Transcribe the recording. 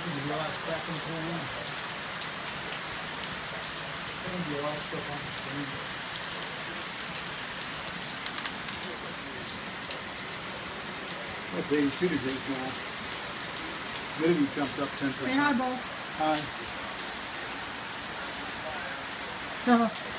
There's a lot of crap in the corner. There's going to be a lot of stuff on the screen. That's 82 degrees now. Humidity jumped up 10%. Say hi, Bo. Hi.